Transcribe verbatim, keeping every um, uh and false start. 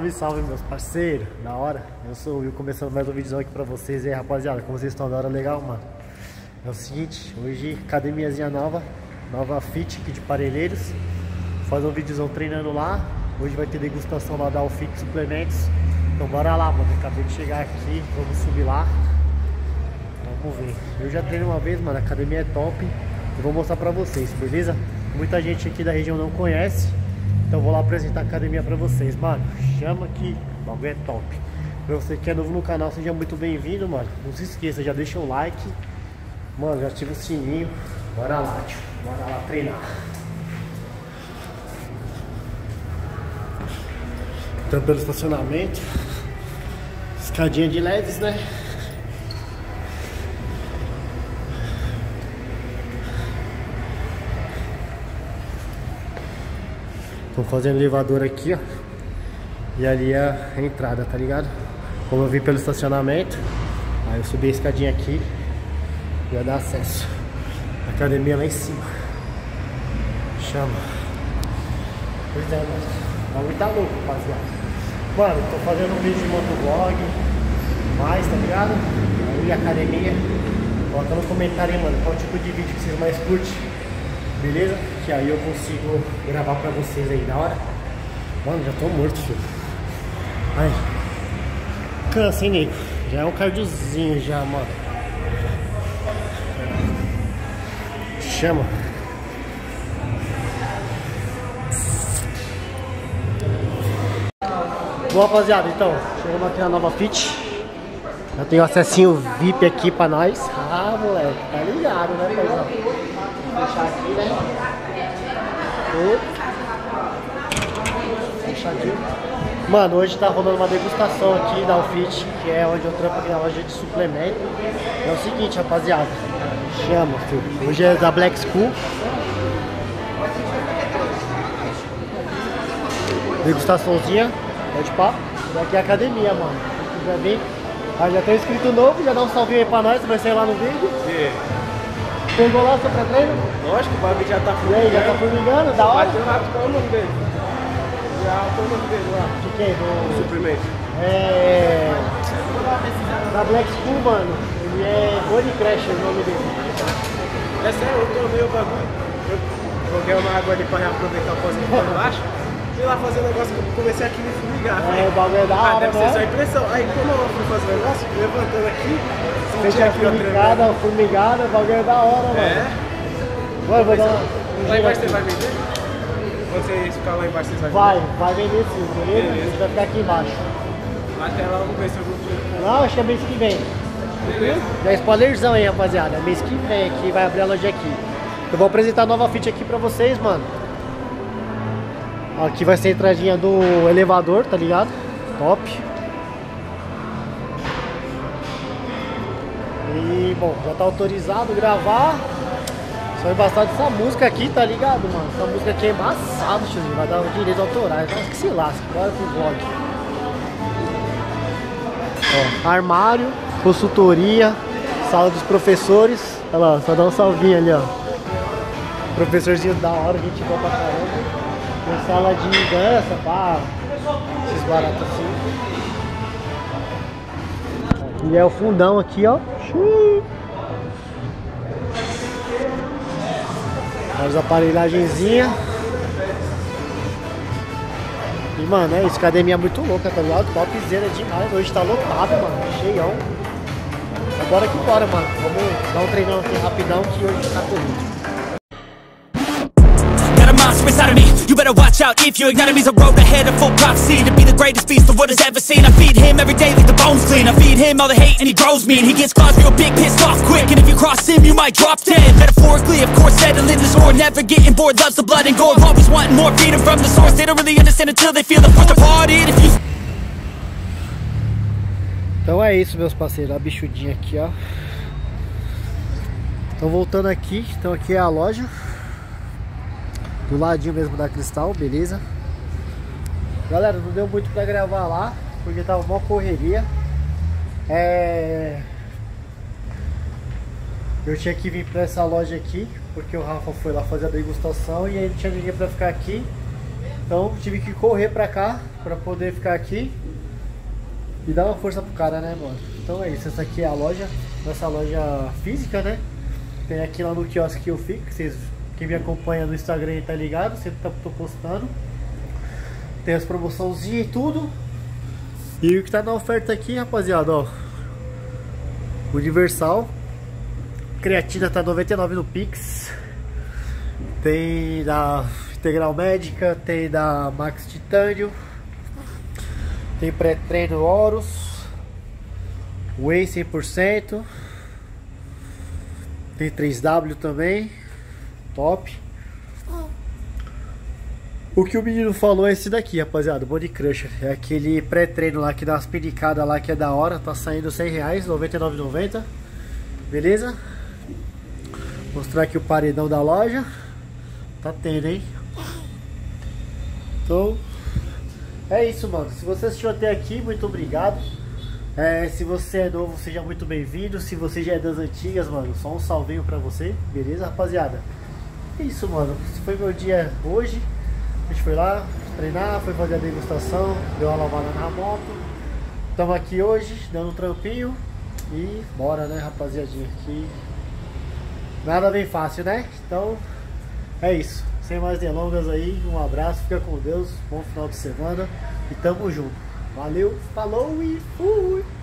Salve, salve, meus parceiros, da hora. Eu sou o Will, começando mais um vídeo aqui pra vocês. E aí, rapaziada, como vocês estão? Da hora, legal, mano. É o seguinte, hoje academiazinha nova, nova fit aqui de Parelheiros. Vou fazer um videozão treinando lá. Hoje vai ter degustação lá da Alfit Suplementos. Então bora lá, mano. Acabei de chegar aqui, vamos subir lá. Vamos ver. Eu já treinei uma vez, mano, a academia é top. Eu vou mostrar pra vocês, beleza? Muita gente aqui da região não conhece. Então vou lá apresentar a academia pra vocês, mano. Chama que o bagulho é top. Pra você que é novo no canal, seja muito bem-vindo, mano. Não se esqueça, já deixa o like. Mano, já ativa o sininho. Bora lá, tio. Bora lá treinar. Então pelo estacionamento. Escadinha de leves, né? Tô fazendo elevador aqui, ó. E ali é a entrada, tá ligado? Como eu vim pelo estacionamento, aí eu subi a escadinha aqui e ia dar acesso. A academia lá em cima. Chama. Pois é, mano. O bagulho tá louco, rapaziada. Mano, tô fazendo um vídeo de motovlog. Mais, tá ligado? Aí a academia. Coloca no comentário aí, mano, qual tipo de vídeo que vocês mais curtem. Beleza? Que aí eu consigo gravar pra vocês aí, da hora. Mano, já tô morto, filho. Ai. Cansa, hein, nego? Já é um cardiozinho já, mano. Chama. Bom, rapaziada, então, chegamos aqui na Nova Fit. Eu tenho acessinho V I P aqui pra nós. Ah, moleque, tá ligado, né, paizão? Vou fechar aqui, né? Fechadinho. Mano, hoje tá rolando uma degustação aqui da Alfit, que é onde eu trampo aqui na loja de suplemento. É o seguinte, rapaziada. Chama, filho. Hoje é da Black School. Degustaçãozinha. Pode pá. Daqui é a academia, mano. Se quiser vir. Aí já tem inscrito novo, já dá um salve aí pra nós, vai sair lá no vídeo. Sim. Pegou lá o seu pré-treino? Lógico, o bagulho já tá formigando. E aí, já tá formigando? Da hora? Bateu rápido, qual é o nome dele? Já foi o nome dele lá. De quem? Do... Suprimento. É... Da Black School, mano. Ele é Body Crasher, o nome dele. É sério, eu tomei o bagulho. Eu joguei uma água ali pra reaproveitar o pozinho por baixo. Fui lá fazer um negócio que eu comecei aqui a me formigar. É, o bagulho é da hora, ah, deve né? ser só impressão. Aí quando eu fui fazer o negócio, levantando aqui, senti a formigada, a formigada, o bagulho é da hora, mano. É? Vai, vou dar uma... Lá embaixo você vai vender? Quando você ficar lá embaixo, vocês vão vender? Vai, vai vender sim, beleza? Beleza. A gente vai ficar aqui embaixo. Até lá, vamos ver se eu vou... Não, acho que é mês que vem. Beleza. Já é spoilerzão aí, rapaziada. Mês que vem aqui, vai abrir a loja aqui. Eu vou apresentar a nova fit aqui pra vocês, mano. Aqui vai ser a entradinha do elevador, tá ligado? Top. E, bom, já tá autorizado gravar. Só embaçado essa música aqui, tá ligado, mano? Essa música aqui é embaçada, tiozinho. Vai dar direitos autorais. Acho que se lasca. Bora pro vlog. Ó, armário, consultoria, sala dos professores. Olha lá, só dá um salvinho ali, ó. Professorzinho da hora, gente boa pra caramba. Tem sala de dança, pá. Esses baratos assim. E é o fundão aqui, ó. As aparelhagenzinhas. E, mano, é isso. Academia é muito louca, tá ligado? Topzera demais. Hoje tá lotado, mano. Cheião. Bora que bora, mano. Vamos dar um treinão aqui rapidão que hoje tá corrido. Inside of me, you better watch out if you ignite me's a road ahead of full prophecy to be the greatest beast the world has ever seen. I feed him every day like the bones clean. I feed him all the hate and he grows me and he gets claws real big, pissed off quick. And if you cross him, you might drop dead. Metaphorically, of course, settling the score, never getting bored, loves the blood and gore, always wanting more freedom from the source. They don't really understand until they feel the force departed. If you... Então é isso, meus parceiros, a bichudinha aqui, ó. Então voltando aqui, então aqui é a loja. Do ladinho mesmo da Cristal, beleza? Galera, não deu muito pra gravar lá, porque tava uma correria. É... Eu tinha que vir pra essa loja aqui, porque o Rafa foi lá fazer a degustação e aí não tinha ninguém pra ficar aqui. Então tive que correr pra cá pra poder ficar aqui e dar uma força pro cara, né, mano? Então é isso, essa aqui é a loja, nossa loja física, né? Tem aqui lá no quiosque que eu fico, que vocês, quem me acompanha no Instagram tá ligado, sempre tá, tô postando. Tem as promoçãozinhas e tudo. E o que tá na oferta aqui, rapaziada, ó, Universal, creatina tá noventa e nove no Pix. Tem da Integral Médica, tem da Max Titânio, tem pré-treino Horus, Whey cem por cento, tem três W também, top. O que o menino falou é esse daqui, rapaziada, Body Crusher. É aquele pré-treino lá que dá umas pinicadas lá que é da hora. Tá saindo cem reais, noventa e nove reais e noventa centavos. Beleza? Mostrar aqui o paredão da loja. Tá tendo, hein? Então, é isso, mano. Se você assistiu até aqui, muito obrigado. É, se você é novo, seja muito bem-vindo. Se você já é das antigas, mano, só um salvinho pra você. Beleza, rapaziada? É isso, mano. Esse foi meu dia hoje. A gente foi lá treinar, foi fazer a degustação, deu uma lavada na moto. Estamos aqui hoje, dando um trampinho. E bora, né, rapaziadinha? Que nada bem fácil, né? Então, é isso. Sem mais delongas aí, um abraço, fica com Deus, bom final de semana e tamo junto. Valeu, falou e fui!